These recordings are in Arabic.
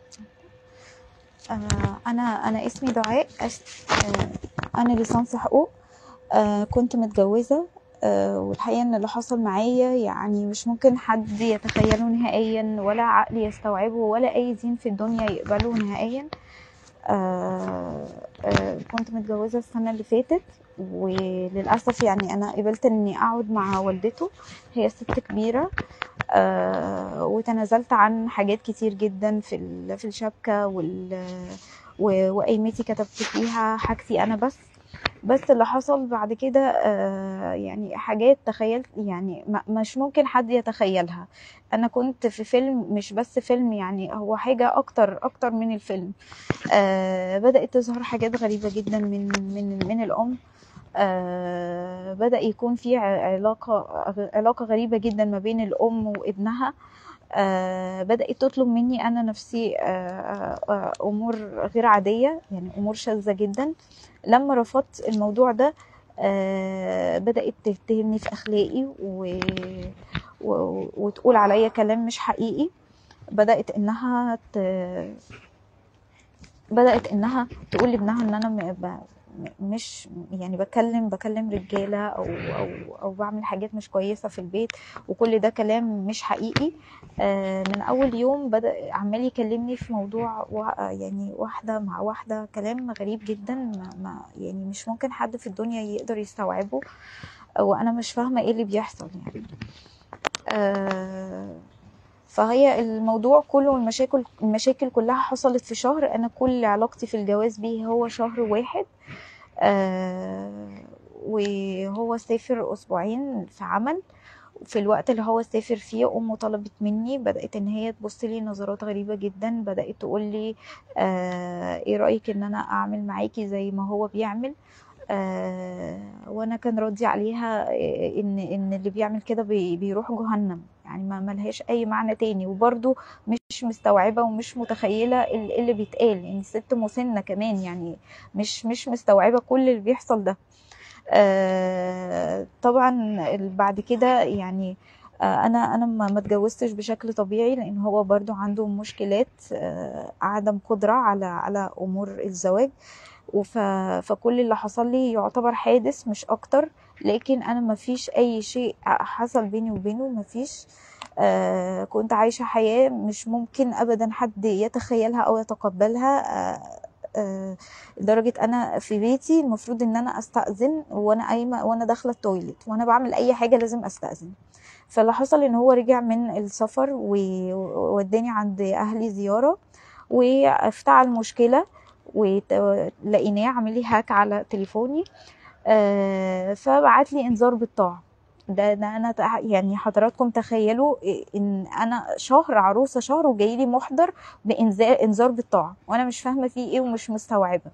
انا اسمي دعاء انا ليسانس حقوق. كنت متجوزه. والحقيقه ان اللي حصل معايا يعني مش ممكن حد يتخيله نهائيا، ولا عقل يستوعبه، ولا اي دين في الدنيا يقبله نهائيا. كنت متجوزه السنه اللي فاتت، وللاسف يعني انا قبلت اني اقعد مع والدته. هي ست كبيره. وتنازلت عن حاجات كتير جدا في الشبكه وقيمتي كتبت فيها حاجتي انا بس اللي حصل بعد كده يعني حاجات تخيلت يعني مش ممكن حد يتخيلها. انا كنت في فيلم، مش بس فيلم، يعني هو حاجة اكتر من الفيلم. بدأت تظهر حاجات غريبة جدا من الام. بدأ يكون في علاقة غريبة جدا ما بين الام وابنها. بدأت تطلب مني أنا نفسي أمور غير عادية، يعني أمور شاذة جدا. لما رفضت الموضوع ده بدأت تتهمني في أخلاقي وتقول عليا كلام مش حقيقي. بدأت إنها تقول لابنها إن أنا مش يعني بكلم رجالة أو بعمل حاجات مش كويسة في البيت، وكل ده كلام مش حقيقي. من أول يوم بدأ عمال يكلمني في موضوع يعني واحدة مع واحدة، كلام غريب جدا، يعني مش ممكن حد في الدنيا يقدر يستوعبه، وأنا مش فاهمة إيه اللي بيحصل يعني. فهي الموضوع كله المشاكل كلها حصلت في شهر. انا كل علاقتي في الجواز بيه هو شهر واحد. وهو سافر اسبوعين في عمل. في الوقت اللي هو سافر فيه امه طلبت مني، بدات ان هي تبص لي نظرات غريبه جدا، بدات تقول لي ايه رايك ان انا اعمل معاكي زي ما هو بيعمل. وانا كان ردي عليها ان اللي بيعمل كده بيروح جهنم، يعني ما ملهاش اي معنى تاني. وبرضو مش مستوعبه ومش متخيله اللي بيتقال، يعني ست مسنه كمان، يعني مش مستوعبه كل اللي بيحصل ده. طبعا بعد كده يعني انا ما اتجوزتش بشكل طبيعي، لان هو برضو عنده مشكلات، عدم قدره على امور الزواج. فكل اللي حصل لي يعتبر حادث مش اكتر، لكن انا ما فيش اي شيء حصل بيني وبينه، ما فيش. كنت عايشة حياة مش ممكن ابدا حد يتخيلها او يتقبلها. لدرجة انا في بيتي المفروض ان انا استأذن وانا قايمة، وانا داخلة التويليت، وانا بعمل اي حاجة لازم استأذن. فاللي حصل ان هو رجع من السفر ووداني عند اهلي زيارة، وافتعل مشكلة، ولقيناه عامل لي هاك على تليفوني. فبعت لي انذار بالطاعة. ده انا يعني حضراتكم تخيلوا ان انا شهر عروسة شهر وجاي لي محضر بانذار بالطاعة، وانا مش فاهمة فيه ايه ومش مستوعبة.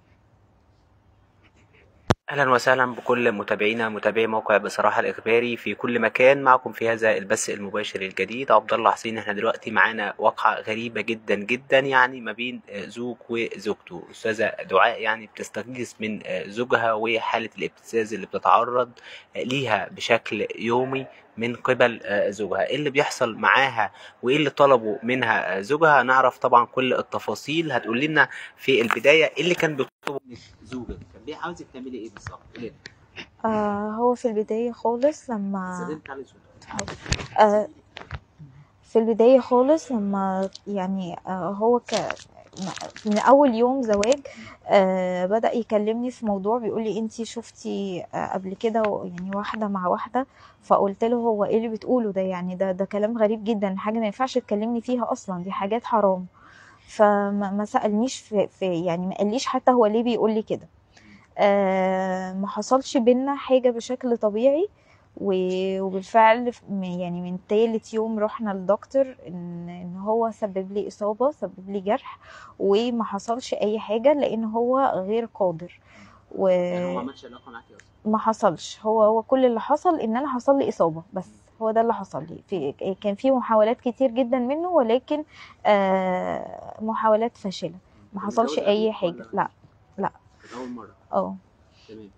اهلا وسهلا بكل متابعي موقع بصراحه الاخباري في كل مكان. معكم في هذا البث المباشر الجديد عبد الله حسين. احنا دلوقتي معانا واقعه غريبه جدا جدا، يعني ما بين زوج وزوجته. استاذه دعاء يعني بتستغيث من زوجها، وحاله الابتزاز اللي بتتعرض ليها بشكل يومي من قبل زوجها. ايه اللي بيحصل معاها وايه اللي طلبوا منها زوجها؟ نعرف طبعا كل التفاصيل. هتقول لنا في البدايه ايه اللي كان بيطلبه منك زوجك؟ كان عاوزك تعملي ايه بالظبط؟ قولي لنا. هو في البداية خالص لما زادت على صوتك. آه في البداية خالص لما يعني هو من أول يوم زواج بدأ يكلمني في موضوع، بيقول لي انتي شفتي قبل كده يعني واحدة مع واحدة؟ فقلت له هو ايه اللي بتقوله ده؟ يعني ده كلام غريب جدا، حاجة ما ينفعش تكلمني فيها أصلا، دي حاجات حرام. فما ما سألنيش يعني ما قاليش حتى هو ليه بيقول لي كده. ما حصلش بينا حاجة بشكل طبيعي. وبالفعل يعني من تالت يوم رحنا للدكتور ان هو سبب لي اصابة، سبب لي جرح، وما حصلش اي حاجة لان هو غير قادر. يعني هو ما عملش علاقه معاكي اصلا؟ ما حصلش. هو كل اللي حصل ان انا حصل لي اصابة بس، هو ده اللي حصل لي. كان في محاولات كتير جدا منه، ولكن محاولات فاشلة، ما كان حصلش متجوز قبلك اي حاجة. ولا لا لا. كانت اول مره؟ اه. تمام.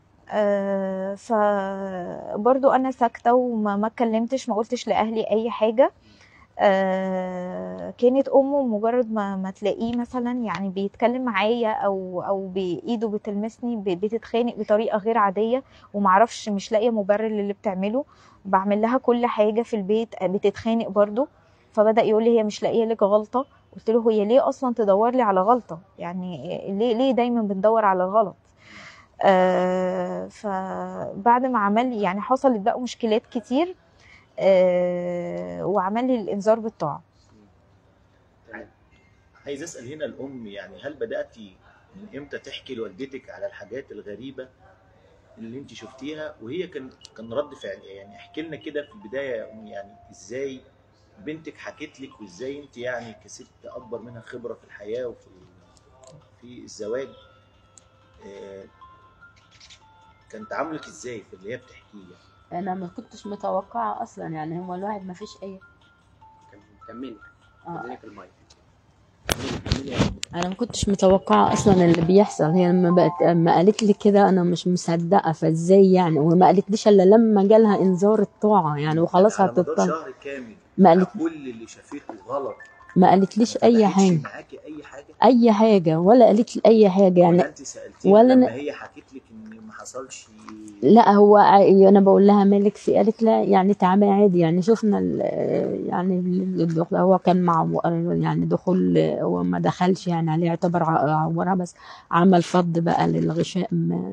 فبرضو انا ساكته وما اتكلمتش، ما قلتش لاهلي اي حاجه. كانت امه مجرد ما تلاقيه مثلا يعني بيتكلم معايا او بايده بتلمسني بتتخانق بطريقه غير عاديه، ومعرفش مش لاقيه مبرر للي بتعمله. بعمل لها كل حاجه في البيت بتتخانق برضو. فبدا يقول لي هي مش لاقيه لك غلطه. قلت له هي ليه اصلا تدور لي على غلطه؟ يعني ليه دايما بندور على الغلط؟ فبعد ما عمل يعني حصلت بقى مشكلات كتير، وعمل لي الانذار بالطاعه. عايز اسال هنا الام، يعني هل بداتي من امتى تحكي لوالدتك على الحاجات الغريبه اللي انت شفتيها، وهي كان رد فعل يعني؟ احكي لنا كده في البدايه يا ام، يعني ازاي بنتك حكت لك، وازاي انت يعني كست اكبر منها خبره في الحياه في الزواج، كان تعاملك ازاي في اللي هي بتحكيه يعني؟ انا ما كنتش متوقعه اصلا، يعني هو الواحد ما فيش اي كملي كملي المايك. انا ما كنتش متوقعه اصلا اللي بيحصل. هي ما قالت لي كده انا مش مصدقه، فازاي يعني؟ وما قالتليش الا لما جالها انذار الطاعه يعني وخلاص على مدار هتطلع. شهر كامل ما قالت كل اللي شافته غلط، ما قالتليش ما اي فتحتش حاجه، معاكي اي حاجه؟ اي حاجه، ولا قالت لي اي حاجه يعني. ولا انت سالتيها ولا لما أنا هي حكت لك ان ما حصلش؟ لا، هو انا بقول لها مالك في، قالت لا يعني تعبان عادي يعني. شفنا يعني الدخول، هو كان مع يعني دخول، هو ما دخلش يعني عليه، يعتبر عورها بس. عمل فض بقى للغشاء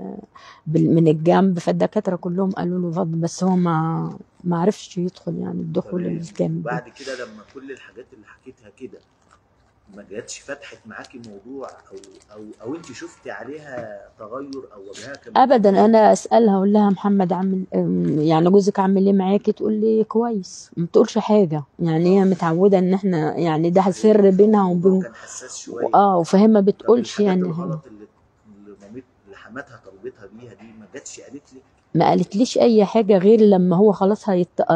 من الجنب، فالدكاتره كلهم قالوا له فض، بس هو ما عرفش يدخل يعني الدخول الكامل ده. بعد كده لما كل الحاجات اللي حكيتها كده ما جاتش فتحت معاكي موضوع، او انت شفتي عليها تغير او وجهها كان ابدا. انا اسالها اقول لها محمد عامل يعني جوزك عامل ايه معاكي؟ تقول لي كويس، ما بتقولش حاجه يعني. هي متعوده ان احنا يعني ده سر بينها وبين، كان حساس شويه. فهي ما بتقولش يعني. الغلط اللي حماتها طلبتها بيها دي ما جاتش قالت لي؟ ما قالتليش اي حاجه غير لما هو خلاص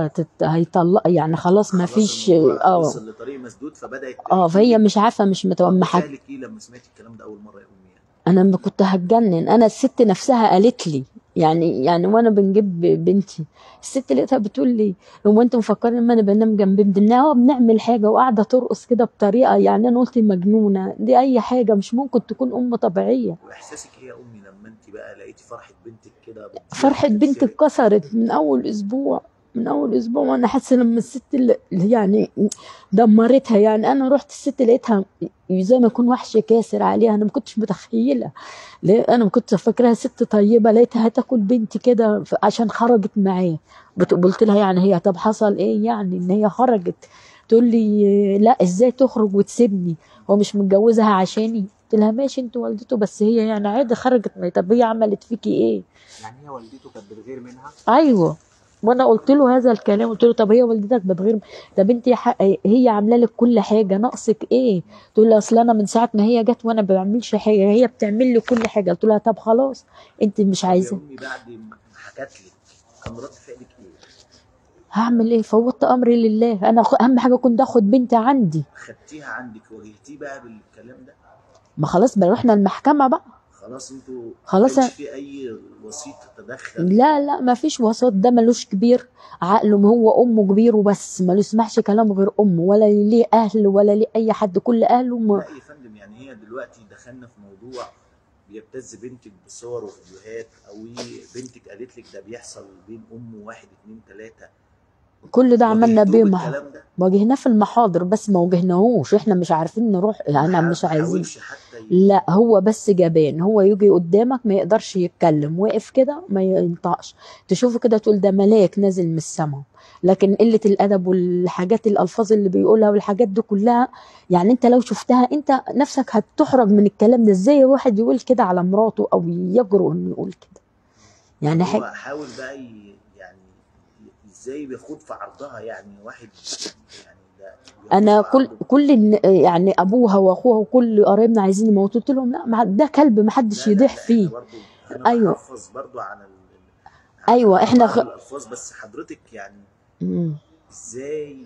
هيطلق يعني، خلاص ما فيش. وصل لطريق مسدود فبدات فهي مش عارفه، مش متوقعه. فعلك ايه لما سمعتي الكلام ده اول مره يا امي يعني؟ انا ما كنت هتجنن. انا الست نفسها قالت لي يعني وانا بنجيب بنتي، الست لقيتها بتقول لي هو انت مفكرين ان انا بنام جنب ابني؟ هو بنعمل حاجه وقاعده ترقص كده بطريقه يعني. انا قلت مجنونه دي، اي حاجه، مش ممكن تكون ام طبيعيه. واحساسك ايه يا امي لما انت بقى لقيتي فرحه بنتك كده؟ فرحه بنتي اتكسرت من اول اسبوع. من اول اسبوع وانا حاسه لما الست اللي يعني دمرتها يعني. انا رحت الست لقيتها زي ما يكون وحش كاسر عليها. انا ما كنتش متخيله، ليه؟ انا ما كنت فاكراها ست طيبه، لقيتها هتاكل بنتي كده عشان خرجت معايا. قلت لها يعني هي طب حصل ايه يعني ان هي خرجت؟ تقول لي لا، ازاي تخرج وتسيبني؟ هو مش متجوزها عشاني؟ قلت لها ماشي انت والدته، بس هي يعني عادي خرجت. طب هي عملت فيكي ايه؟ يعني هي والدته كانت بتغير منها؟ ايوه. وانا قلت له هذا الكلام، قلت له طب هي والدتك بتغير؟ طب انت هي عامله لك كل حاجه، ناقصك ايه؟ تقول لي اصل انا من ساعه ما هي جت وانا ما بعملش حاجه، هي بتعمل لي كل حاجه. قلت لها طب خلاص انت مش عايزه. يا امي بعد ما حكت لك كان رد فعلك ايه؟ هعمل ايه؟ فوضت امري لله. انا اهم حاجه كنت اخد بنتي عندي. خدتيها عندك، واجهتيه بقى بالكلام ده؟ ما خلاص بقى رحنا المحكمه بقى. خلاص انتوا خلاص ما كانش في اي وسيط تدخل؟ لا ما فيش وساط. ده ملوش كبير عقله، ما هو امه كبير وبس، ما يسمعش كلام غير امه، ولا ليه اهل ولا ليه اي حد، كل اهله لا يا فندم، يعني هي دلوقتي دخلنا في موضوع بيبتز بنتك بصور وفيديوهات، او بنتك قالت لك ده بيحصل بين امه 1 2 3، كل ده عملنا بيه الكلام ده واجهناه في المحاضر، بس ما واجهناهوش. احنا مش عارفين نروح يعني، مش عايزين. لا هو بس جبان. هو يجي قدامك ما يقدرش يتكلم، واقف كده ما ينطقش، تشوفه كده تقول ده ملاك نازل من السماء. لكن قلة الأدب والحاجات الألفاظ اللي بيقولها والحاجات دي كلها، يعني انت لو شفتها انت نفسك هتحرج من الكلام ده. ازاي واحد يقول كده على مراته او يجرؤ انه يقول كده يعني؟ هو حاول بقى يعني ازاي بيخوض في عرضها يعني واحد يعني ده؟ انا كل يعني ابوها واخوها وكل قرايبنا عايزين يموتوا. قلت لهم لا، ده كلب ما حدش يضيح فيه. ايوه بحفظ برضو عن ايوه احنا الالفاظ، بس حضرتك يعني ازاي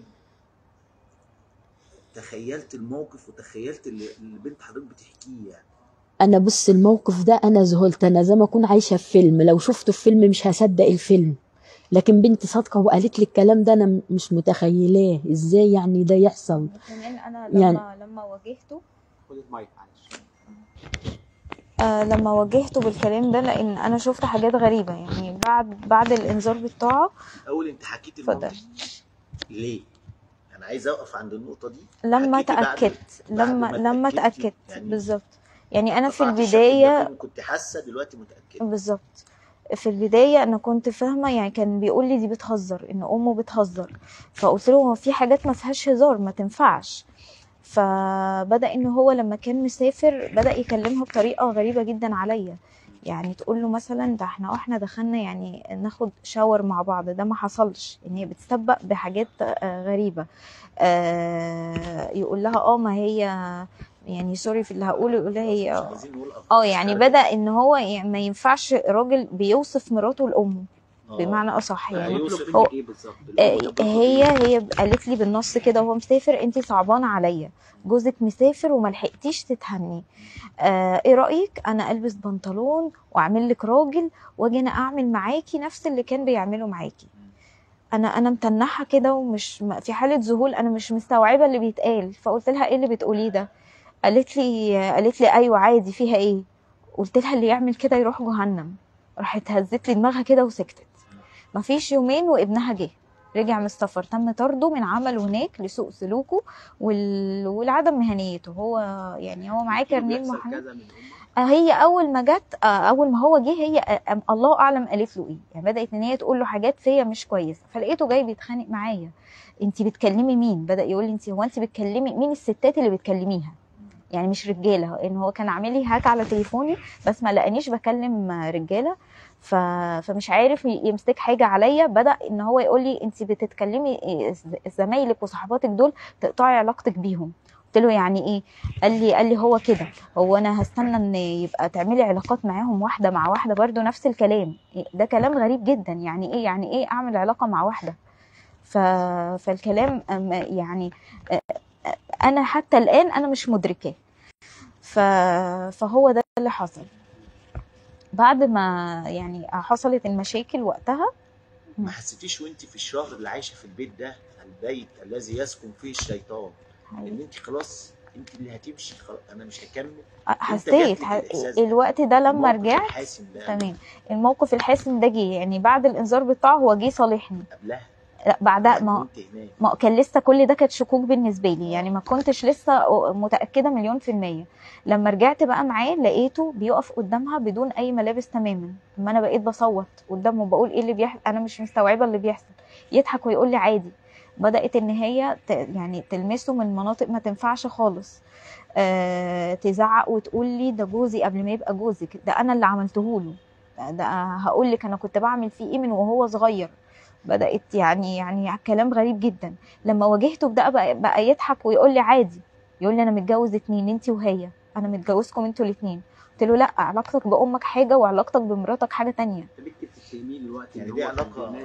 تخيلت الموقف وتخيلت اللي بنت حضرتك بتحكيه يعني؟ انا بص الموقف ده انا ذهلت. انا زي ما اكون عايشه في فيلم، لو شفته في فيلم مش هصدق الفيلم. لكن بنتي صادقة وقالت لي الكلام ده، أنا مش متخيلاه إزاي يعني ده يحصل. كمان انا يعني لما واجهته خد المايك معلش. لما واجهته بالكلام ده، لان انا شفت حاجات غريبه يعني بعد الانذار بالطاعه. اول انت حكيت اتفضل. الموقف ليه؟ انا عايز اقف عند النقطه دي. لما حكيتي اتاكدت لما اتاكدت يعني بالظبط. يعني انا في قطعت الشك، البدايه لكن كنت حاسه دلوقتي متاكده. بالظبط. في البدايه انا كنت فاهمه، يعني كان بيقول لي دي بتهزر، ان امه بتهزر. فقلت له هو في حاجات ما فيهاش هزار، ما تنفعش. فبدأ ان هو لما كان مسافر بدأ يكلمها بطريقة غريبة جدا عليا. يعني تقول له مثلا ده احنا دخلنا يعني ناخد شاور مع بعض، ده ما حصلش. ان هي بتستبق بحاجات غريبة. يقول لها ما هي يعني سوري في اللي هقوله، يقول لها مش هي عايزين نقول الفاظ يعني بدأ ان هو يعني ما ينفعش راجل بيوصف مراته لأمه، بمعنى اصح يعني. هيوصف هو منك ايه بالظبط؟ الام كانت تقصد هي ايه؟ قالت لي بالنص كده وهو مسافر: انتي صعبانه عليا، جوزك مسافر وما لحقتيش تتهني. ايه رايك انا البس بنطلون واعمل لك راجل واجي انا اعمل معاكي نفس اللي كان بيعمله معاكي؟ انا متنحه كده ومش في حاله ذهول، انا مش مستوعبه اللي بيتقال. فقلت لها ايه اللي بتقوليه ده؟ قالت لي ايوه عادي، فيها ايه؟ قلت لها اللي يعمل كده يروح جهنم. راحت هزت لي دماغها كده وسكتت. مفيش يومين وابنها جه، رجع من السفر، تم طرده من عمله هناك لسوء سلوكه والعدم مهنيته. هو يعني هو معاه كارنيه محامي. هي اول ما جت، اول ما هو جه، هي الله اعلم قالت له ايه. يعني بدات ان هي تقول له حاجات فيا مش كويسه. فلقيته جاي بيتخانق معايا: انت بتكلمي مين؟ بدا يقول لي هو انت بتكلمي مين؟ الستات اللي بتكلميها يعني مش رجاله. ان هو كان عامل لي هاك على تليفوني بس ما لقانيش بكلم رجاله. فمش عارف يمسك حاجه عليا. بدا ان هو يقول لي انت بتتكلمي زمايلك وصحباتك دول تقطعي علاقتك بيهم. قلت له يعني ايه؟ قال لي هو كده. هو انا هستنى ان يبقى تعملي علاقات معاهم واحده مع واحده؟ برضو نفس الكلام. ده كلام غريب جدا. يعني ايه؟ يعني ايه اعمل علاقه مع واحده؟ فالكلام يعني انا حتى الان انا مش مدركاه. فهو ده اللي حصل. بعد ما يعني حصلت المشاكل وقتها. ما حسيتيش وانت في الشهر اللي عايشه في البيت ده، البيت الذي يسكن فيه الشيطان، ان انت خلاص انت اللي هتمشي، خلاص انا مش هكمل؟ حسيت الوقت ده لما رجعت. تمام. الموقف الحاسم ده جه يعني بعد الانذار بالطاعه. هو جه صالحني قبلها؟ لا بعدها. يعني ما كان لسه كل ده كانت شكوك بالنسبه لي. يعني ما كنتش لسه متاكده 100%. لما رجعت بقى معاه لقيته بيقف قدامها بدون اي ملابس تماما. اما انا بقيت بصوت قدامه بقول ايه اللي بيحصل، انا مش مستوعبه اللي بيحصل. يضحك ويقول لي عادي. بدات ان هي يعني تلمسه من مناطق ما تنفعش خالص. تزعق وتقول لي ده جوزي قبل ما يبقى جوزك، ده انا اللي عملته له، ده هقول لك انا كنت بعمل فيه ايه من وهو صغير. بدات يعني كلام غريب جدا. لما واجهته بده بقى يضحك ويقول لي عادي. يقول لي انا متجوز 2، انت وهي، انا متجوزكم انتوا الاثنين. قلت له لا، علاقتك بامك حاجه وعلاقتك بمراتك حاجه تانية. يعني دي علاقه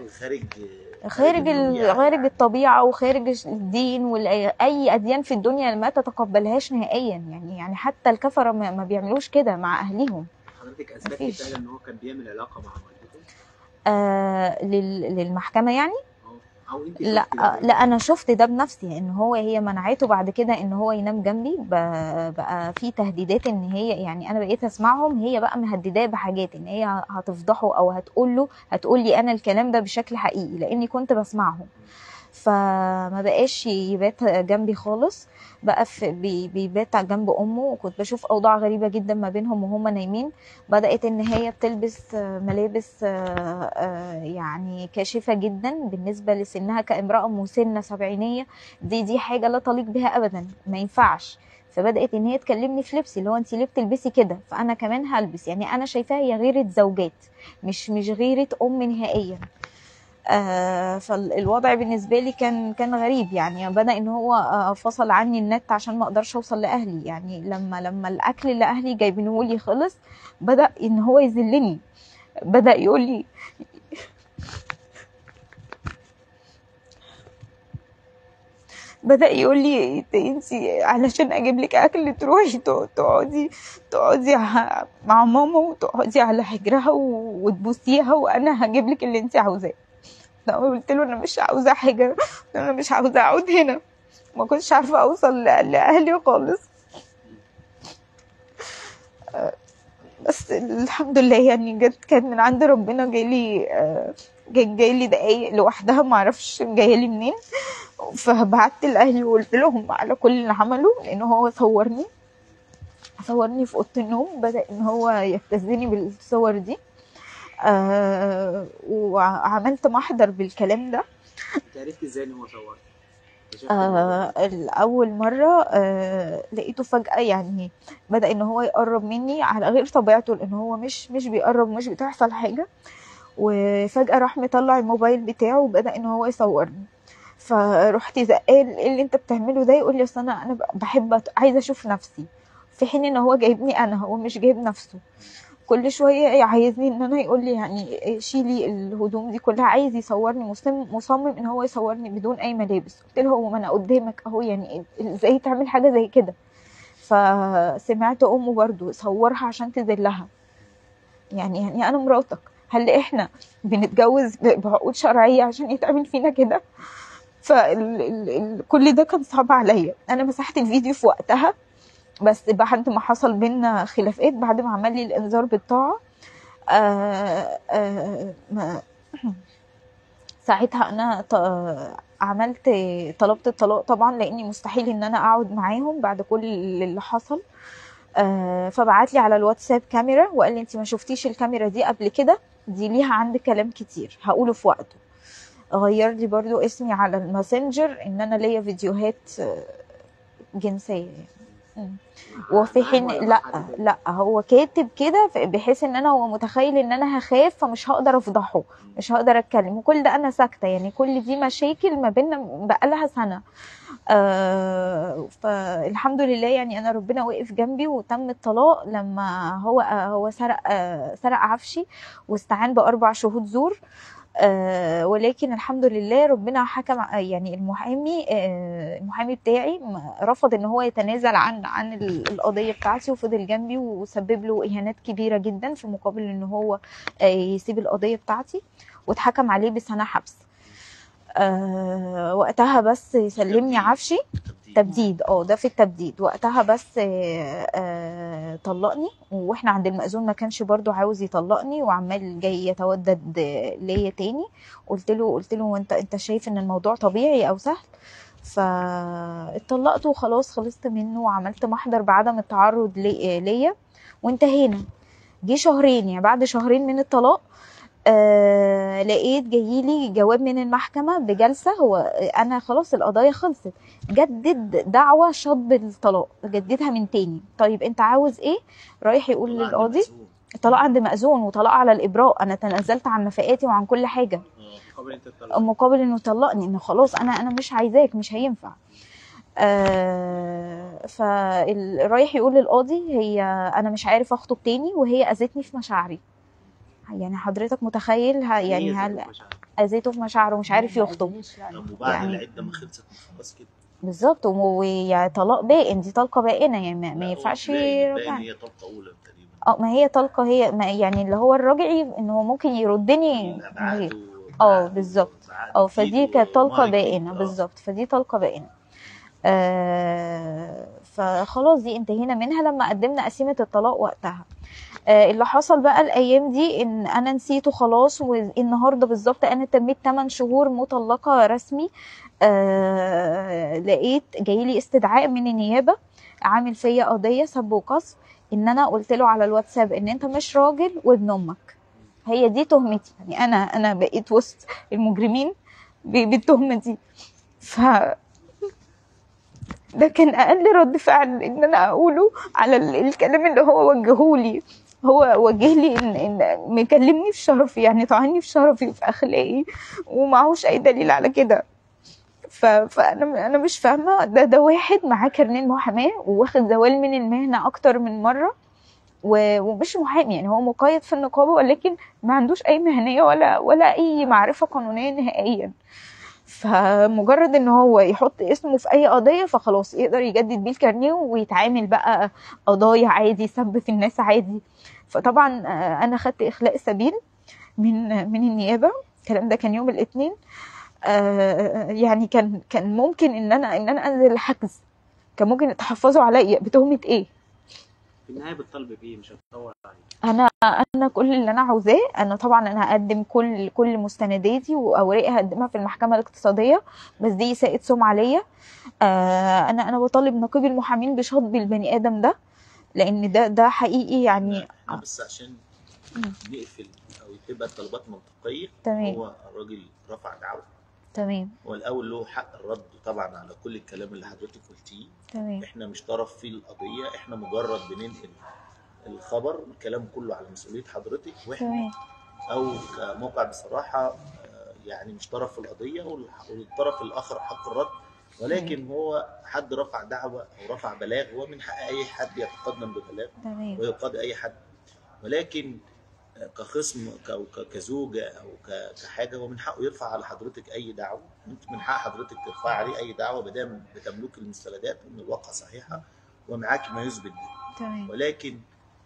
خارج الطبيعه وخارج الدين واي اديان في الدنيا ما تتقبلهاش نهائيا. يعني حتى الكفره ما بيعملوش كده مع اهليهم. حضرتك اثبتي فعلا ان هو كان بيعمل علاقه مع والدته؟ للمحكمه يعني؟ أو انت لا لا انا شفت ده بنفسي. ان هي منعته بعد كده ان هو ينام جنبي. بقى في تهديدات ان هي يعني انا بقيت اسمعهم. هي بقى مهدداه بحاجات ان هي هتفضحه او هتقول لي انا الكلام ده بشكل حقيقي لاني كنت بسمعهم. فما بقاش يبات جنبي خالص. بقى بيبات جنب امه. وكنت بشوف اوضاع غريبه جدا ما بينهم وهم نايمين. بدات ان هي بتلبس ملابس يعني كاشفه جدا بالنسبه لسنها كامراه مسنه سبعينيه. دي حاجه لا تليق بها ابدا، ما ينفعش. فبدات ان هي تكلمني في لبسي اللي هو انت ليه بتلبسي كده؟ فانا كمان هلبس. يعني انا شايفاها هي غيره زوجات، مش غيره ام نهائيا. فالوضع بالنسبه لي كان غريب. يعني بدا ان هو فصل عني النت عشان ما اقدرش اوصل لاهلي. يعني لما الاكل اللي اهلي جايبينه لي خلص بدا ان هو يذلني. بدا يقول لي انت علشان اجيب لك اكل تروحي تقعدي مع ماما وتقعدي على حجرها وتبوسيها وانا هجيب لك اللي انت عاوزاه. قلت له انا مش عاوزه حاجه، انا مش عاوزه اقعد هنا. ما كنتش عارفه اوصل لاهلي خالص. بس الحمد لله يعني كانت من عند ربنا. جايلي دقايق لوحدها، ما اعرفش جايه لي منين. فبعت لاهلي وقلت لهم على كل اللي عمله، لان هو صورني في اوضه النوم، بدا ان هو يبتزني بالصور دي. وعملت محضر بالكلام ده. انت عرفت ازاي ان هو صور؟ الأول مرة لقيته فجأة يعني بدأ إن هو يقرب مني على غير طبيعته، لأن هو مش بيقرب، مش بتحصل حاجة. وفجأة راح مطلع الموبايل بتاعه وبدأ إن هو يصورني. فرحت زقال ايه اللي انت بتعمله ده؟ يقول لي اصل انا بحب عايزه اشوف نفسي، في حين ان هو جايبني انا، هو مش جايب نفسه. كل شويه عايزني ان انا يقول لي يعني شيلي الهدوم دي كلها، عايز يصورني، مصمم ان هو يصورني بدون اي ملابس. قلت له هو ما انا قدامك اهو، يعني ازاي تعمل حاجه زي كده؟ فسمعت امه برضو صورها عشان تذلها. يعني انا مراتك، هل احنا بنتجوز بعقود شرعيه عشان يتعمل فينا كده؟ كل ده كان صعب عليا. انا مسحت الفيديو في وقتها، بس بعد ما حصل بينا خلافات، بعد ما عمل لي الانذار بالطاعه، ساعتها انا طلبت الطلاق طبعا، لاني مستحيل ان انا اقعد معاهم بعد كل اللي حصل. فبعت لي على الواتساب كاميرا وقال لي انت ما شفتيش الكاميرا دي قبل كده؟ دي ليها عندي كلام كتير هقوله في وقته. غير لي برضو اسمي على الماسنجر ان انا ليا فيديوهات جنسيه يعني. وفي حين لا هو كاتب كده بحيث ان انا، هو متخيل ان انا هخاف فمش هقدر افضحه، مش هقدر اتكلم، وكل ده انا ساكته. يعني كل دي مشاكل ما بيننا بقالها سنه. فالحمد لله يعني انا ربنا وقف جنبي وتم الطلاق لما هو سرق عفشي واستعان ب4 شهود زور. ولكن الحمد لله ربنا حكم. يعني المحامي بتاعي رفض ان هو يتنازل عن القضيه بتاعتي، وفضل جنبي وسبب له اهانات كبيره جدا في مقابل ان هو يسيب القضيه بتاعتي، واتحكم عليه بسنه حبس. وقتها بس سلمني عفشي تبديد. ده في التبديد. وقتها بس طلقني، واحنا عند المأذون ما كانش برضو عاوز يطلقني، وعمال جاي يتودد ليا تاني. قلت له انت شايف ان الموضوع طبيعي او سهل؟ فاتطلقت وخلاص، خلصت منه وعملت محضر بعدم التعرض ليا وانتهينا. جه شهرين، يعني بعد شهرين من الطلاق لقيت جايلي جواب من المحكمة بجلسة. هو أنا خلاص القضايا خلصت، جدد دعوة شطب الطلاق، جددها من تاني. طيب أنت عاوز إيه؟ رايح يقول للقاضي طلاق عند مأذون وطلاق على الإبراء، أنا تنازلت عن نفقاتي وعن كل حاجة مقابل إنه طلقني، إنه خلاص أنا مش عايزاك، مش هينفع. فرايح يقول للقاضي هي أنا مش عارف أخطب تاني، وهي أذتني في مشاعري. يعني حضرتك متخيل يعني هل اذيته في مشاعره مش عارف يخطب؟ وبعد العده ما خلصت خلاص كده بالظبط. ويعني طلاق بائن، دي طلقه بائنه، يعني ما ينفعش يرجع. هي طلقه اولى تقريبا. ما هي طلقه، هي يعني اللي هو الرجعي ان هو ممكن يردني. بالظبط. فدي كانت طلقه بائنه بالظبط، فدي طلقه بائنه. فخلاص دي انتهينا منها لما قدمنا قسيمه الطلاق وقتها. اللي حصل بقى الايام دي ان انا نسيته خلاص، والنهارده بالظبط انا تميت 8 شهور مطلقه رسمي. لقيت جايلي استدعاء من النيابه عامل فيا قضيه سب وقذف، ان انا قلت له على الواتساب ان انت مش راجل وابن امك. هي دي تهمتي، يعني انا بقيت وسط المجرمين بالتهمه دي. ف ده كان اقل رد فعل ان انا اقوله على الكلام اللي هو وجههولي. هو وجه لي ان مكلمني في شرفي، يعني طعني في شرفي وفي اخلاقي، ومعهوش اي دليل على كده. فانا مش فاهمه. ده واحد معاه كارنيه محاماه وواخد زوال من المهنه اكتر من مره، ومش محامي، يعني هو مقيد في النقابه ولكن ما عندوش اي مهنيه ولا اي معرفه قانونيه نهائيا. فمجرد ان هو يحط اسمه في اي قضيه فخلاص يقدر يجدد بيه الكارنيه ويتعامل بقى قضايا عادي، يسب في الناس عادي. فطبعا انا خدت اخلاء سبيل من النيابه. الكلام ده كان يوم الاثنين. يعني كان ممكن ان انا انزل الحجز، كان ممكن يتحفظوا عليا بتهمه ايه. في النهايه بتطالبي بايه؟ مش هتدور عليه. انا كل اللي انا عاوزاه، انا طبعا انا هقدم كل مستنداتي واوراقي هقدمها في المحكمه الاقتصاديه، بس دي اساءه سمعه ليا. انا بطالب نقيب المحامين بشطب البني ادم ده، لان ده حقيقي يعني. احنا بس عشان نقفل او تبقى الطلبات منطقيه. تمام. هو الراجل رفع دعوه، تمام هو الاول له حق الرد طبعا على كل الكلام اللي حضرتك قلتيه. تمام احنا مش طرف في القضيه، احنا مجرد بننقل الخبر، الكلام كله على مسؤوليه حضرتك، واحنا تمام او كموقع بصراحه يعني مش طرف في القضيه، والطرف الاخر حق الرد. ولكن هو حد رفع دعوه او رفع بلاغ، هو من حق اي حد يتقدم ببلاغ تمام ويقاضي اي حد. ولكن كخصم او كزوجه او كحاجه، هو من حقه يرفع على حضرتك اي دعوه. انت من حق حضرتك ترفع عليه اي دعوه ما دام بتملك المستندات وان الواقعه صحيحه ومعاك ما يثبت ده. تمام. ولكن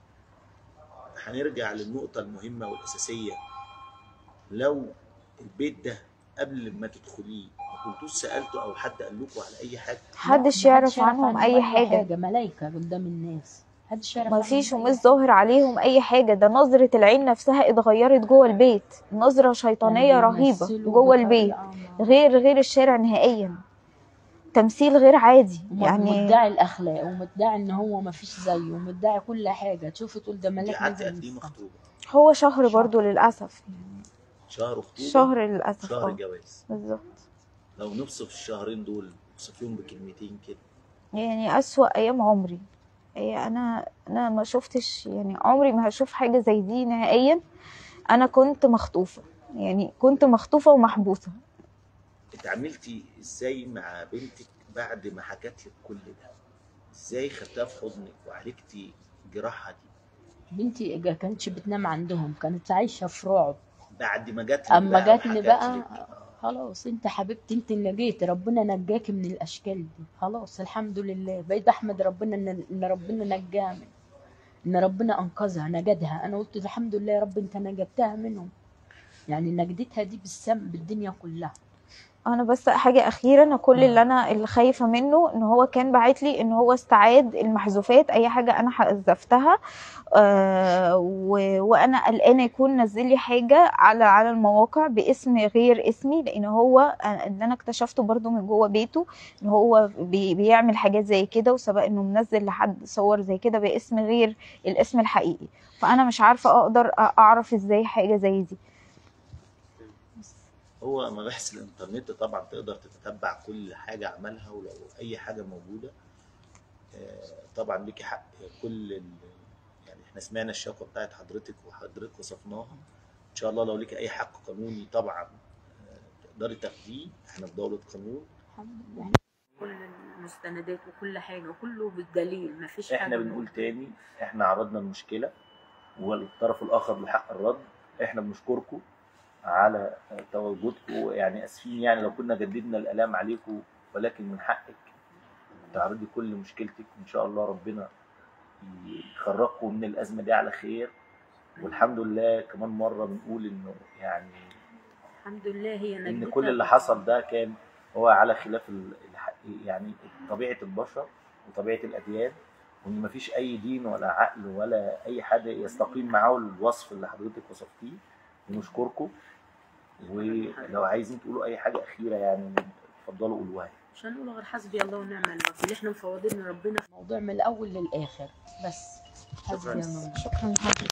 هنرجع للنقطه المهمه والاساسيه. لو البيت ده قبل ما تدخليه ما كنتوش سالتوا او حد قال لكم على اي حاجه؟ محدش يعرف عنهم اي حاجه، ملايكه قدام الناس، محدش يعرف ما فيش ومش ظاهر عليهم اي حاجه. ده نظره العين نفسها اتغيرت جوه البيت، نظره شيطانيه رهيبه جوه البيت، غير الشارع نهائيا، تمثيل غير عادي يعني. مدعي الاخلاق ومدعي ان هو ما فيش زيه ومدعي كل حاجه، تشوفي تقول ده ملاك قعدت نزل قد ايه من السما. مخطوبه؟ هو شهر برضو للاسف يعني. شهر خطوبه، شهر للاسف. شهر جواز. بالظبط. لو نوصف الشهرين دول، نوصفيهم بكلمتين كده. يعني اسوأ ايام عمري. انا ما شفتش، يعني عمري ما هشوف حاجه زي دي نهائيا. انا كنت مخطوفه، يعني كنت مخطوفه ومحبوسه. اتعاملتي ازاي مع بنتك بعد ما حكت لك كل ده؟ ازاي خدتها في حضنك وعالجتي جراحها دي؟ بنتي كانتش بتنام عندهم، كانت عايشه في رعب. بعد ما جات لك اما بقى جاتني وحكت بقى لك، خلاص انت حبيبتي، انت اللي نجيتي، ربنا نجاكي من الاشكال دي، خلاص الحمد لله. بقيت احمد ربنا ان ربنا نجاها ان ربنا انقذها نجدها. انا قلت الحمد لله يا رب انت نجدتها منهم، يعني نجدتها دي بالدنيا كلها. انا بس حاجه اخيره، انا كل اللي خايفه منه ان هو كان باعت لي ان هو استعاد المحذوفات، اي حاجه انا حذفتها. وانا قلقانه يكون نزل لي حاجه على المواقع باسم غير اسمي، لان هو اللي انا اكتشفته برضو من جوه بيته ان هو بيعمل حاجات زي كده، وسبق انه منزل لحد صور زي كده باسم غير الاسم الحقيقي. فانا مش عارفه اقدر اعرف ازاي حاجه زي دي. هو مباحث الانترنت طبعا تقدر تتتبع كل حاجه عملها، ولو اي حاجه موجوده طبعا ليكي حق. يعني احنا سمعنا الشكوى بتاعت حضرتك وحضرتك وصفناها. ان شاء الله لو ليكي اي حق قانوني طبعا تقدري تاخديه، احنا في دوله قانون. الحمد لله كل المستندات وكل حاجه كله بالدليل، ما فيش حاجه. احنا بنقول تاني، احنا عرضنا المشكله والطرف الاخر له حق الرد. احنا بنشكركم على تواجدكم، يعني اسفين يعني لو كنا جددنا الالام عليكم، ولكن من حقك تعرضي كل مشكلتك، وان شاء الله ربنا يخرجكم من الازمه دي على خير. والحمد لله كمان مره بنقول انه يعني الحمد لله هي نجدتها، ان كل اللي حصل ده كان هو على خلاف يعني طبيعه البشر وطبيعه الاديان، وان مفيش اي دين ولا عقل ولا اي حد يستقيم معاه الوصف اللي حضرتك وصفتيه. ونشكركم، ولو عايزين تقولوا اي حاجه اخيره يعني اتفضلوا قولوها. مش هنقول غير حسبي الله ونعم الوكيل، احنا مفوضين ربنا في الموضوع من الاول للاخر بس. حسبي الله. شكرا.